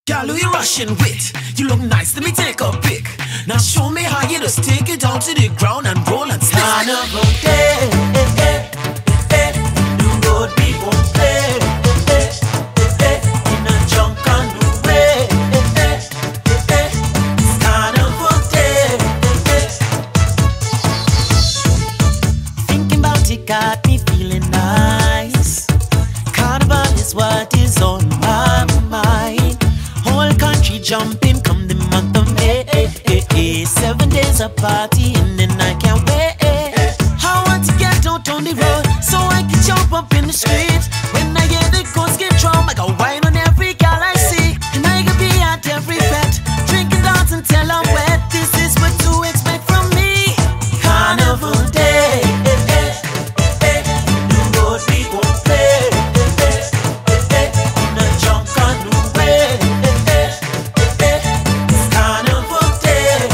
Girl, who you rushing with? You look nice, let me take a pic. Now show me how you just take it down to the ground and roll and slip. Carnival day, the road we won't play, in a junk on the way. It's Carnival day. Thinking about it got me feeling nice. Carnival is what is on my mind. Whole country jumping come the month of May. 7 days of party and then I can't wait. I want to get out on the road so I can jump up in the streets. When I hear the ghost get drum, I got wine on every girl I see, and I can be at every fete, drinking dance until I'm wet. This is what to expect from me. Carnival day, the road we won't play, in a junk on the way. It's Carnival day.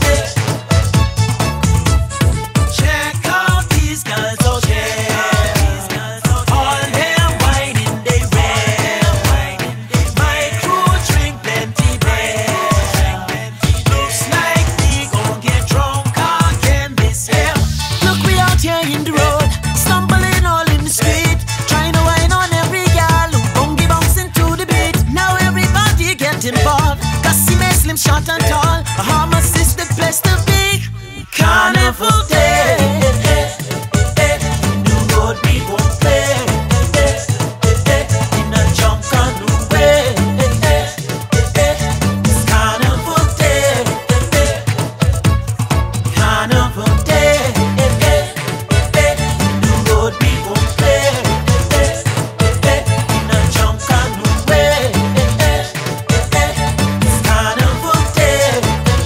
Check out these girls out there, all them whining they red. My crew drink plenty beer. Looks like we gon' get drunk again this year. Look, we out here in the road, stumbling all in the street, trying to whine on every girl who bongy bouncing to the beat. Now everybody get involved, 'cause see me slim, short and tall. Bahamas is the place to be. Carnival day, the road we won't play, in a junk on the way. It's Carnival day, Carnival day, the road we won't play, in a junk on the way. It's Carnival day.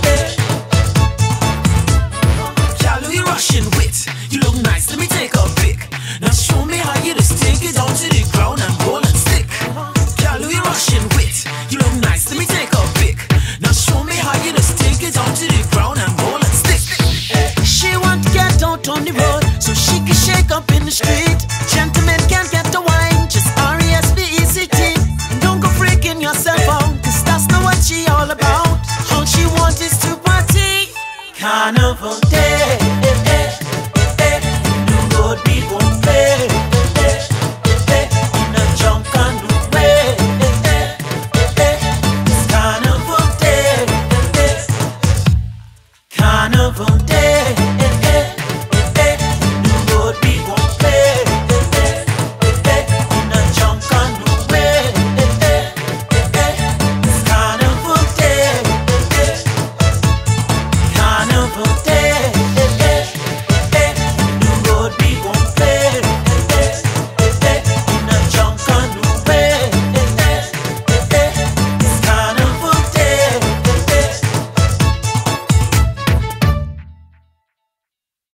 Girl, who you rushing with? You look nice, let me take a pic. Now show me how you just take it down to the ground and roll and stick. Girl, who you rushing with? You look nice, let me take a pic. Now show me how you just take it down to the ground and roll and stick. She want to get out on the road so she can shake up in the street. Gentlemen can't get the wine, just RESPECT. Don't go freaking yourself out, 'cause that's not what she all about. All she wants is to party. Carnival